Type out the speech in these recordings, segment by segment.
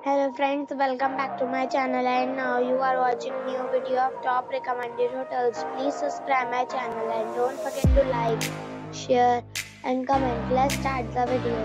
Hello friends, welcome back to my channel and now you are watching new video of top recommended hotels. Please subscribe my channel and don't forget to like, share and comment. Let's start the video.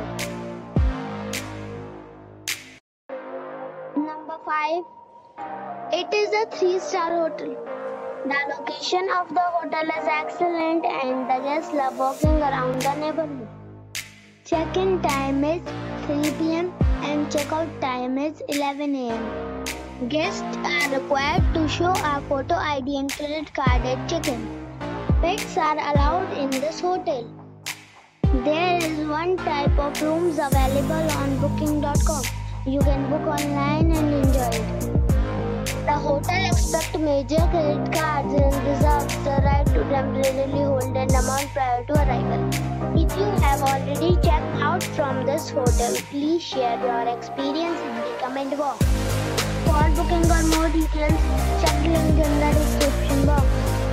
Number 5. It is a 3-star hotel. The location of the hotel is excellent and the guests love walking around the neighborhood. Check-in time is 3 p.m. and check-out time is 11 a.m. Guests are required to show a photo ID and credit card at check-in. Pets are allowed in this hotel. There is one type of rooms available on booking.com. You can book online and enjoy it. The hotel accepts major credit cards and reserves the right to temporarily hold an amount prior to arrival. If you have already checked out from this hotel, please share your experience in the comment box. For booking or more details, check the link in the description box.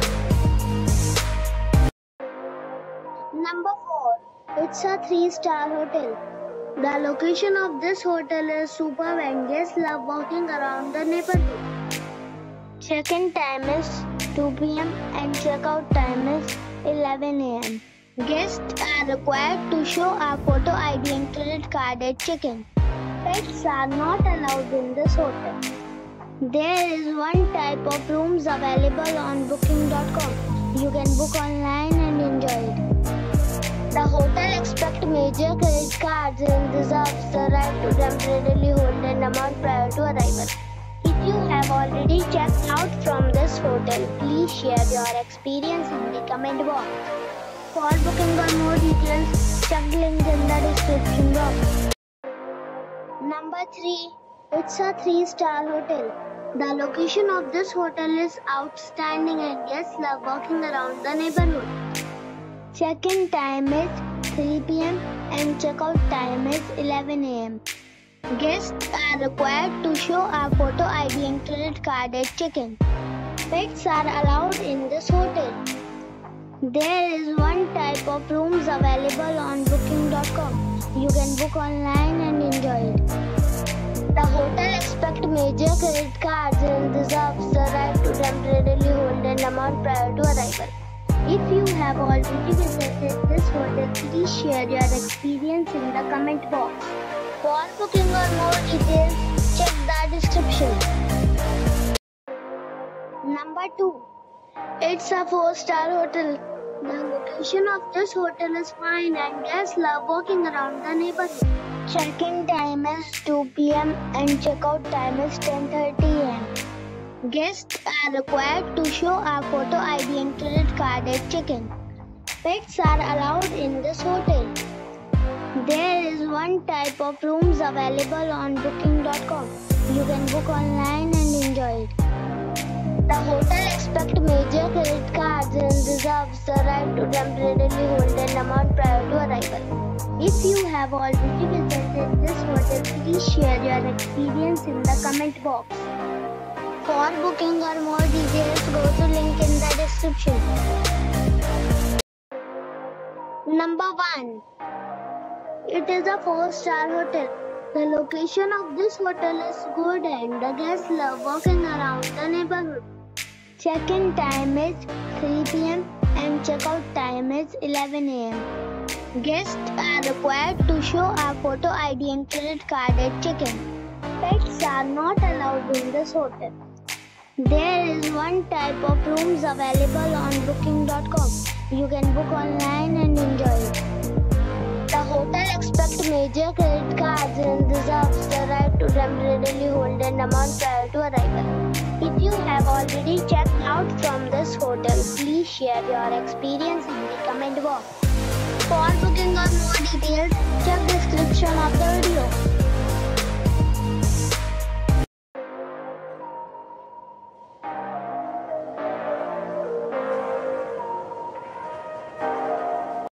Number 4. It's a 3-star hotel. The location of this hotel is superb and guests love walking around the neighborhood. Check-in time is 2 p.m. and check-out time is 11 a.m. Guests are required to show a photo ID and credit card at check-in. Pets are not allowed in this hotel. There is one type of rooms available on booking.com. You can book online and enjoy it. The hotel accepts major credit cards and reserves the right to temporarily hold an amount prior to arrival. If you have already checked out from this hotel, please share your experience in the comment box. For booking or more details, check the link in the description box. Number 3. It's a 3-star hotel. The location of this hotel is outstanding and guests love walking around the neighborhood. Check-in time is 3 p.m. and check-out time is 11 a.m. Guests are required to show a photo ID and credit card at check-in. Pets are allowed in this hotel. There is one type of rooms available on booking.com. You can book online and enjoy it. The hotel accepts major credit cards and reserves the right to temporarily hold an amount prior to arrival. If you have already visited this hotel, please share your experience in the comment box. For booking or more details, check the description. Number 2. It's a 4-star hotel. The location of this hotel is fine and guests love walking around the neighborhood. Check-in time is 2 p.m. and check-out time is 10:30 a.m. Guests are required to show a photo ID and credit card at check-in. Pets are allowed in this hotel. There is one type of rooms available on booking.com. You can book online and enjoy it. The hotel accepts major credit cards and reserves the right to temporarily hold an amount prior to arrival. If you have already visited this hotel, please share your experience in the comment box. For booking or more details, go to link in the description. Number 1. It is a 4-star hotel. The location of this hotel is good and the guests love walking around the neighborhood. Check-in time is 3 p.m. and check-out time is 11 a.m. Guests are required to show a photo ID and credit card at check-in. Pets are not allowed in this hotel. There is one type of rooms available on booking.com. You can book online and enjoy it. The hotel accepts major credit cards and reserves the right to temporarily hold an amount prior to arrival. If you have already checked out from this hotel, please share your experience in the comment box. For booking or more details, check the description of the video.